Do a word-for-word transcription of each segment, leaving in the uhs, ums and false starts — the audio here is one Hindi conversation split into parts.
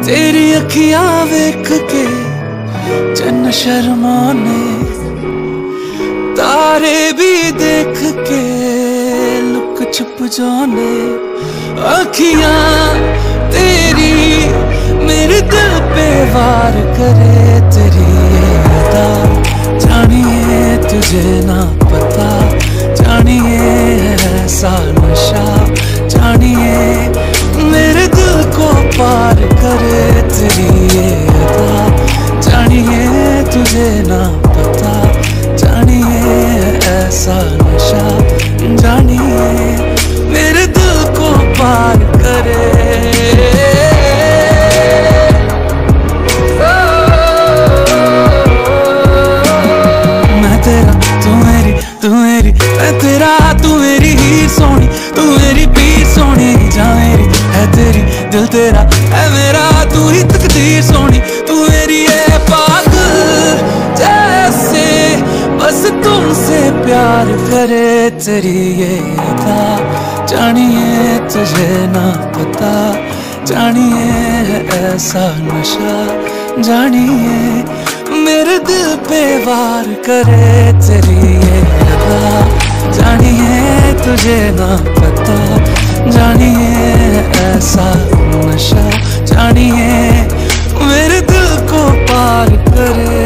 तेरी अखियां वेख के चन्न शर्माने, तारे भी देख के लुक छुप जाने। अखियां तेरी मेरे दिल पे वार करे, तेरी ये अदा जानिए तुझे ना पता, जानिए ऐसा नशा, जानिए मेरे दिल को पार करे, तेरी ये अदा जानिए तुझे ना पता, जानिए ऐसा नशा, जानिए मेरे दिल को पार करे। मैं तेरा तू मेरी, तू मेरी मैं तेरा, तू मेरी हीर सोनी, तू मेरी पीर सोनी, जा मेरी है तेरी दिल तेरा है मेरा, तू ही तकदीर सोनी, तू मेरी है पागल जैसे बस तुमसे प्यार करे, तेरी ये अदा जानिए तुझे ना पता, जानिए ऐसा नशा, जानिए मेरे दिल पे वार करे, तेरी ये अदा जानिए तुझे ना पता, जानिए ऐसा नशा, जानिए मेरे दिल को पार करे।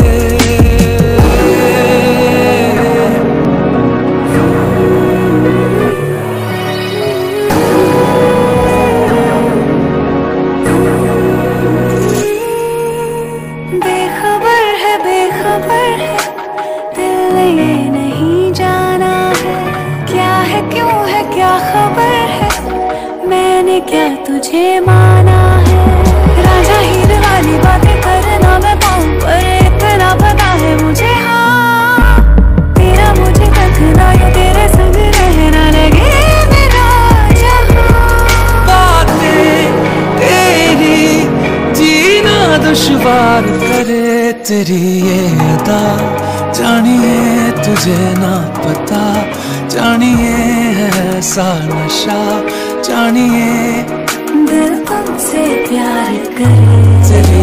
बेखबर है बेखबर है दिल ये नहीं जाना है, क्या है क्यों है क्या खबर है, मैंने क्या तुझे माना है। राजा हीर वाली बातें करना मैं पाऊं, पर इतना पता है मुझे हाँ, तेरा मुझे तकना या तेरे संग रहना लगे मेरा जहां। बातें तेरी जीना दुश्वार करे, तेरी ये अदा जानिए तुझे ना पता, जानिए ऐसा नशा, जानिए दिल तुमसे प्यार करे, तेरी